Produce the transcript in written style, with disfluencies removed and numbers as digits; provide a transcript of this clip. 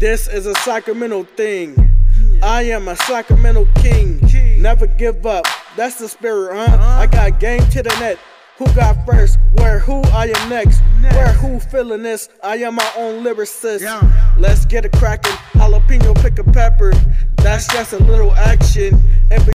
This is a Sacramento thing. I am a Sacramento king. Never give up, that's the spirit, I got game to the net. Who got first? Where who? I am next. Where who feeling this? I am my own lyricist. Let's get it crackin'. Jalapeno, pick a pepper. That's just a little action. In